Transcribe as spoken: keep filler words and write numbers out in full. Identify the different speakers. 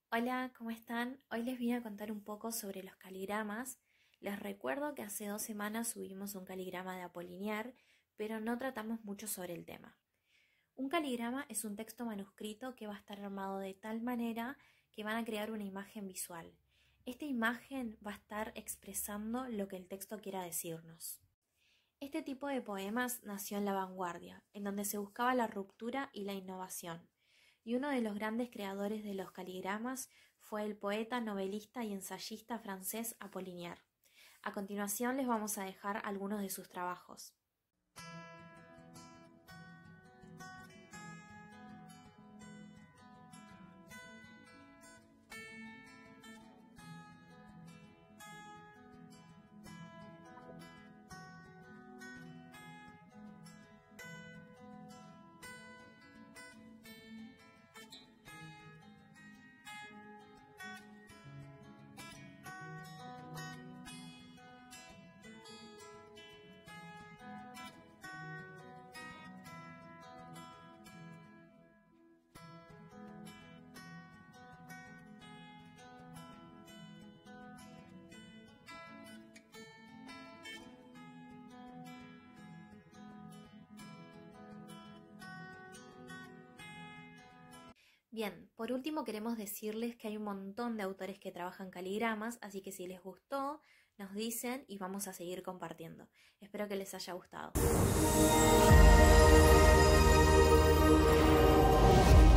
Speaker 1: Hola, ¿cómo están? Hoy les voy a contar un poco sobre los caligramas. Les recuerdo que hace dos semanas subimos un caligrama de Apollinaire, pero no tratamos mucho sobre el tema. Un caligrama es un texto manuscrito que va a estar armado de tal manera que van a crear una imagen visual. Esta imagen va a estar expresando lo que el texto quiera decirnos. Este tipo de poemas nació en la vanguardia, en donde se buscaba la ruptura y la innovación, y uno de los grandes creadores de los caligramas fue el poeta, novelista y ensayista francés Apollinaire. A continuación les vamos a dejar algunos de sus trabajos. Bien, por último queremos decirles que hay un montón de autores que trabajan caligramas, así que si les gustó, nos dicen y vamos a seguir compartiendo. Espero que les haya gustado.